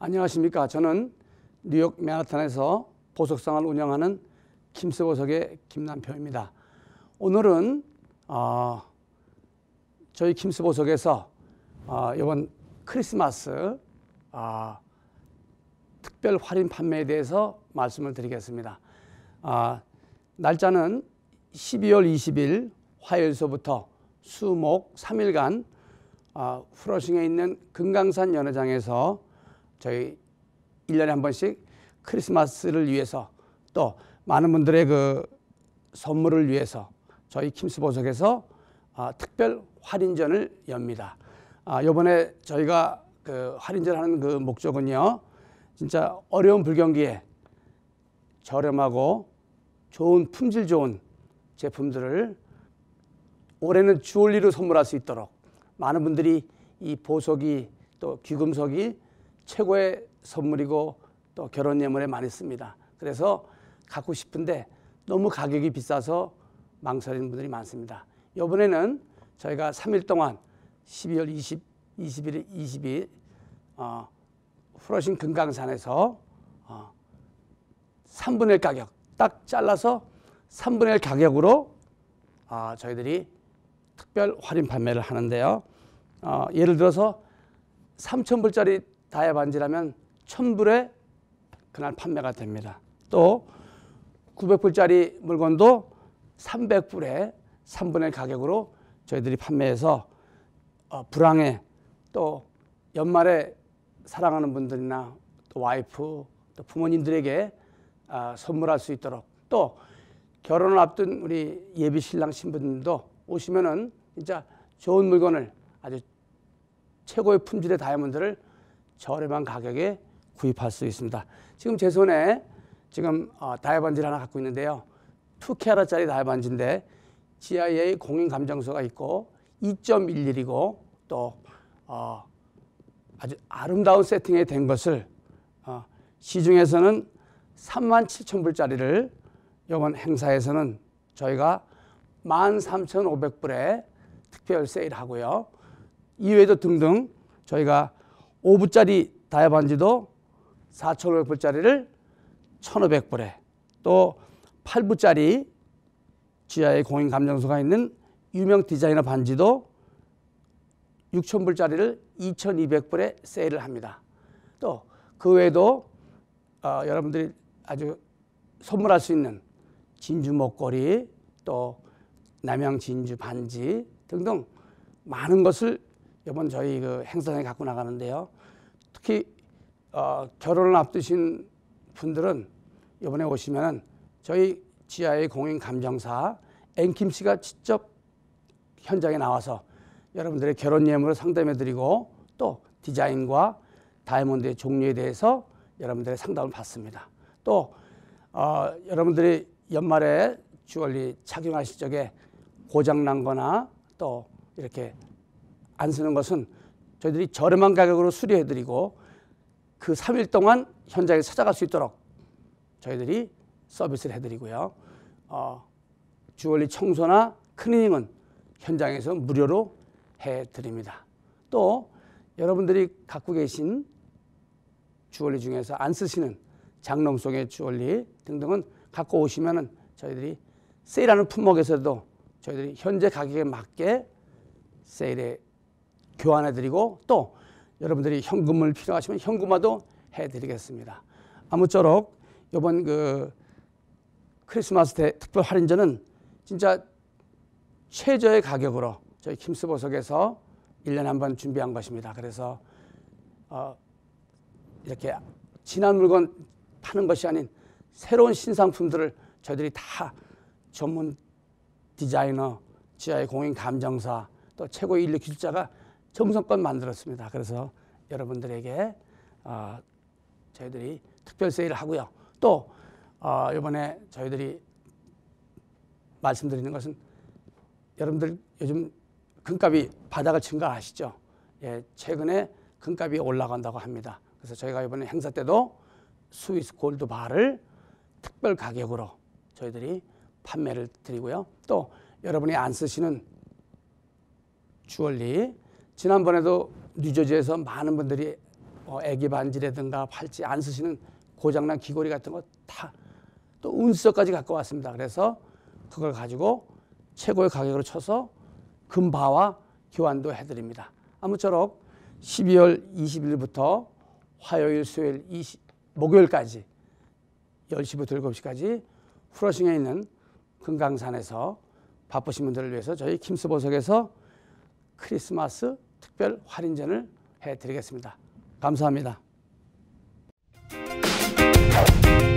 안녕하십니까. 저는 뉴욕 맨하탄에서 보석상을 운영하는 킴스보석의 김남표입니다. 오늘은 저희 킴스보석에서 이번 크리스마스 특별 할인 판매에 대해서 말씀을 드리겠습니다. 날짜는 12월 20일 화요일서부터 수목 3일간 프러싱에 있는 금강산 연회장에서 저희 1년에 한 번씩 크리스마스를 위해서 또 많은 분들의 그 선물을 위해서 저희 킴스보석에서 특별 할인전을 엽니다. 이번에 저희가 그 할인전 하는 그 목적은요, 진짜 어려운 불경기에 저렴하고 좋은 품질 좋은 제품들을 올해는 주얼리로 선물할 수 있도록 많은 분들이 이 보석이 또 귀금속이 최고의 선물이고 또 결혼 예물에 많이 씁니다. 그래서 갖고 싶은데 너무 가격이 비싸서 망설이는 분들이 많습니다. 이번에는 저희가 3일 동안 12월 21일, 22일 프러싱 금강산에서 3분의 1 가격 딱 잘라서 3분의 1 가격으로 저희들이 특별 할인 판매를 하는데요. 예를 들어서 3,000불짜리 다이아 반지라면 1,000불에 그날 판매가 됩니다. 또 900불짜리 물건도 300불에 3분의 1 가격으로 저희들이 판매해서 불황에 또 연말에 사랑하는 분들이나 또 와이프 또 부모님들에게 선물할 수 있도록, 또 결혼을 앞둔 우리 예비 신랑 신부님도 오시면은 진짜 좋은 물건을 아주 최고의 품질의 다이아몬드를 저렴한 가격에 구입할 수 있습니다. 지금 제 손에 지금 다이아 반지를 하나 갖고 있는데요. 2캐럿짜리 다이아 반지인데 GIA 공인 감정서가 있고 2.11이고 또 아주 아름다운 세팅이 된 것을 시중에서는 37,000불짜리를 이번 행사에서는 저희가 13,500불에 특별 세일하고요. 이외에도 등등 저희가 5부짜리 다이아 반지도 4,500불짜리를 1,500불에, 또 8부짜리 GIA 공인 감정서가 있는 유명 디자이너 반지도 6,000불짜리를 2,200불에 세일을 합니다. 또 그 외에도 여러분들이 아주 선물할 수 있는 진주 목걸이, 또 남양 진주 반지 등등 많은 것을 이번 저희 그 행사장에 갖고 나가는데요. 특히 결혼을 앞두신 분들은 이번에 오시면은 저희 GIA 공인 감정사 앵킴 씨가 직접 현장에 나와서 여러분들의 결혼 예물을 상담해드리고 또 디자인과 다이아몬드의 종류에 대해서 여러분들의 상담을 받습니다. 또 여러분들이 연말에 주얼리 착용하실 적에 고장난 거나 또 이렇게 안 쓰는 것은 저희들이 저렴한 가격으로 수리해드리고 그 3일 동안 현장에 찾아갈 수 있도록 저희들이 서비스를 해드리고요. 주얼리 청소나 클리닝은 현장에서 무료로 해드립니다. 또 여러분들이 갖고 계신 주얼리 중에서 안 쓰시는 장롱 속의 주얼리 등등은 갖고 오시면은 저희들이 세일하는 품목에서도 저희들이 현재 가격에 맞게 세일에 교환해드리고, 또 여러분들이 현금을 필요하시면 현금화도 해드리겠습니다. 아무쪼록 이번 그 크리스마스 특별 할인전은 진짜 최저의 가격으로 저희 킴스보석에서 1년에 한 번 준비한 것입니다. 그래서 이렇게 지난 물건 파는 것이 아닌 새로운 신상품들을 저희들이 다 전문 디자이너, GIA 공인 감정사, 또 최고의 인력 기술자가 정성껏 만들었습니다. 그래서 여러분들에게 저희들이 특별 세일을 하고요. 또 이번에 저희들이 말씀드리는 것은, 여러분들 요즘 금값이 바닥을 친 거 아시죠? 예, 최근에 금값이 올라간다고 합니다. 그래서 저희가 이번에 행사 때도 스위스 골드 바를 특별 가격으로 저희들이 판매를 드리고요. 또 여러분이 안 쓰시는 주얼리, 지난번에도 뉴저지에서 많은 분들이 애기 반지라든가 팔찌 안 쓰시는 고장난 귀걸이 같은 거 다 또 운석까지 갖고 왔습니다. 그래서 그걸 가지고 최고의 가격으로 쳐서 금바와 교환도 해드립니다. 아무쪼록 12월 20일부터 화요일, 수요일, 목요일까지 10시부터 7시까지 후러싱에 있는 금강산에서 바쁘신 분들을 위해서 저희 킴스보석에서 크리스마스 특별 할인전을 해드리겠습니다. 감사합니다.